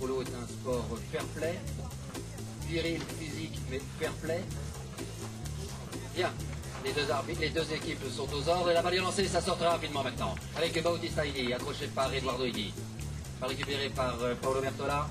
polo est un sport fair play, viril, physique, mais fair play. Bien, les deux équipes sont aux ordres et la balle est lancée, ça sort très rapidement maintenant. Avec Bautista Igui, accroché par Eduardo Igui. Pas récupéré par Paolo Bertola.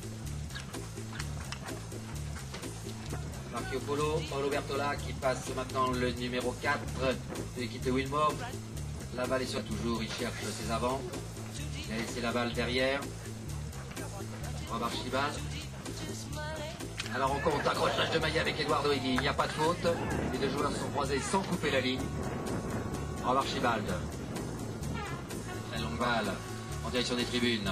Marco Polo, Paolo Bertola qui passe maintenant le numéro 4 de l'équipe de Wilmore. La balle est sur toujours, il cherche ses avants. Il a laissé la balle derrière. Rob Archibald. Alors on compte accrochage de maillet avec Eduardo Igui, il n'y a pas de faute. Les deux joueurs sont croisés sans couper la ligne. Rob Archibald. Très longue balle en direction des tribunes.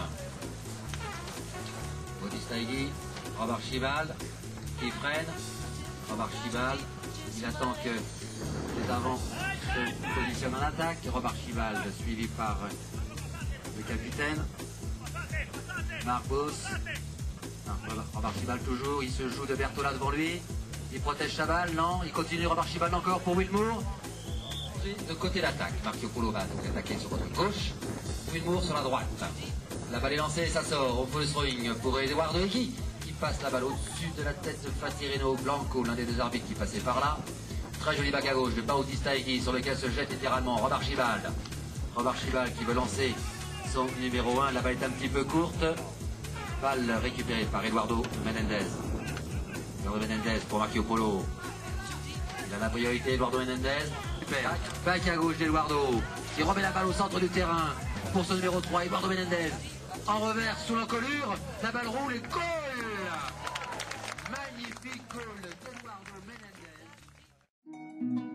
Bautista Igui, Rob Archibald qui freine. Rob Archibald, il attend que les avants se positionnent en attaque. Rob Archibald suivi par le capitaine. Marc Boss. Rob Archibald toujours, il se joue de Bertola devant lui. Il protège sa balle, non, il continue Rob Archibald encore pour Wilmore. De côté d'attaque, Marco Polo va donc attaquer sur votre gauche. Wilmore sur la droite. La balle est lancée et ça sort au full throwing pour Eduardo Igui qui passe la balle au-dessus de la tête de Fatirino Blanco, l'un des deux arbitres qui passait par là. Très joli bac à gauche de Bautista Igui sur lequel se jette littéralement Rob Archibald. Rob Archibald qui veut lancer son numéro 1, la balle est un petit peu courte. Balle récupérée par Eduardo Menendez. Eduardo Menendez pour Marco Polo. Il a la priorité, Eduardo Menendez. Super. Bac à gauche d'Eduardo qui remet la balle au centre du terrain pour son numéro 3, Eduardo Menendez. En revers sous l'encolure, la balle roule et goal. Magnifique goal d'Eduardo Menendez.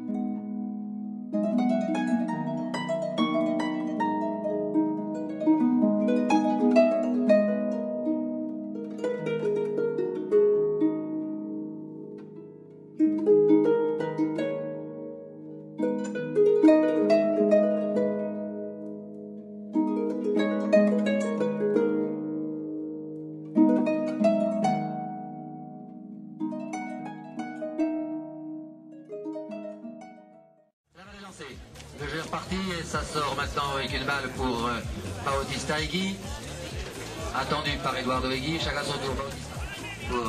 Le jeu est reparti et ça sort maintenant avec une balle pour Bautista Igui. Attendu par Eduardo Igui, chacun son tour. Bautista pour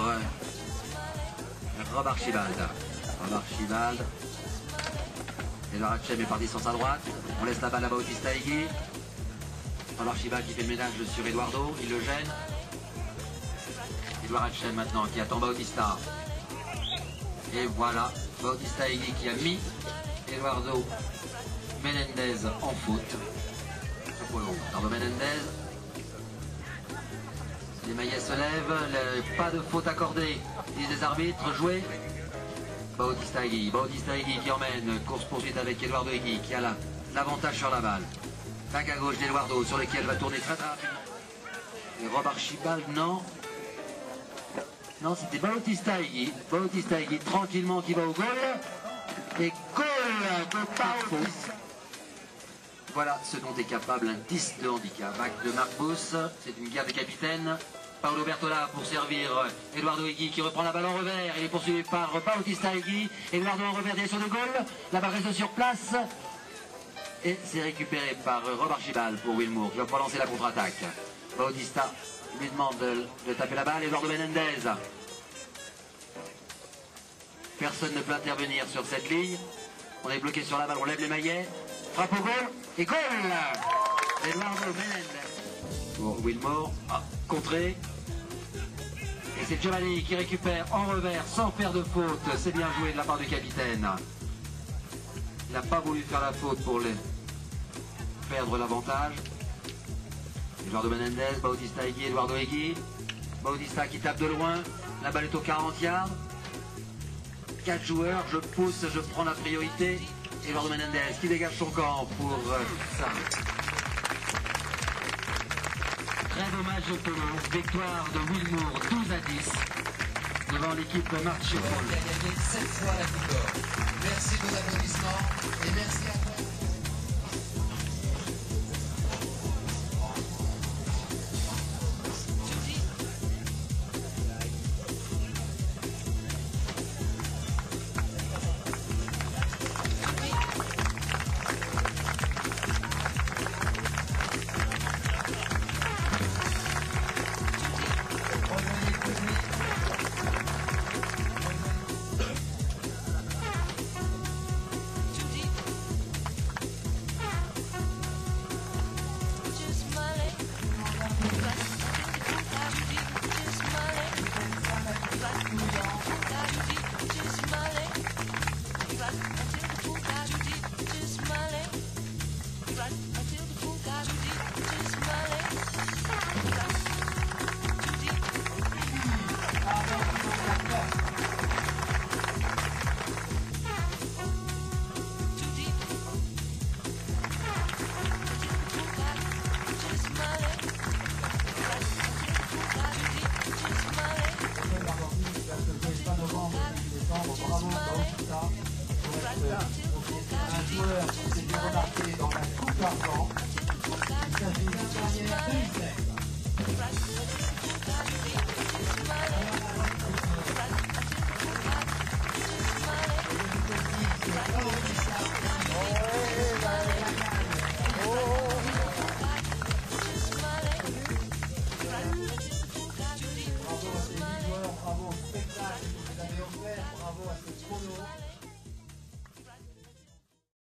Rob Archibald. Rob Archibald. Edouard Hachem est parti sur sa droite. On laisse la balle à Bautista Igui. Rob Archibald qui fait le ménage sur Eduardo, il le gêne. Edouard Hachem maintenant qui attend Bautista. Et voilà, Bautista Igui qui a mis Eduardo Menendez en faute. Eduardo Menendez. Les maillets se lèvent, pas de faute accordée. Disent les arbitres, jouer. Bautista Igui qui emmène course poursuite avec Eduardo Igui qui a l'avantage sur la balle. Bac à gauche d'Eduardo sur lequel va tourner très rapidement. Et Rob Archibald, non. Non, c'était Bautista Igui. Bautista Igui tranquillement qui va au goal. Et goal de Bautista. Voilà ce dont est capable un 10 de handicap. Bac de Marc Boss, c'est une guerre de capitaine. Paolo Bertola pour servir Eduardo Igui qui reprend la balle en revers. Il est poursuivi par Bautista Igui. Eduardo en revers, direction de goal. La balle reste sur place. Et c'est récupéré par Rob Archibald pour Wilmore qui va pouvoir lancer la contre-attaque. Bautista lui demande de taper la balle. Eduardo Menendez. Personne ne peut intervenir sur cette ligne. On est bloqué sur la balle, on lève les maillets. Frappe au goal et goal Eduardo Menendez. Pour Wilmore, contré. Et c'est Giovanni qui récupère en revers sans faire de faute. C'est bien joué de la part du capitaine. Il n'a pas voulu faire la faute pour perdre l'avantage. Eduardo Menendez, Bautista Igui, Eduardo Igui. Bautista qui tape de loin. La balle est au 40 yards. 4 joueurs, je pousse, je prends la priorité. Eduardo Menendez qui dégage son camp pour ça. Très dommage au polo. Victoire de Wilmore 12-10 devant l'équipe de Marche. Il a gagné 7 fois la Coupe d'Or. Merci de vos applaudissements et merci à vous. dernière de l'Utrecht.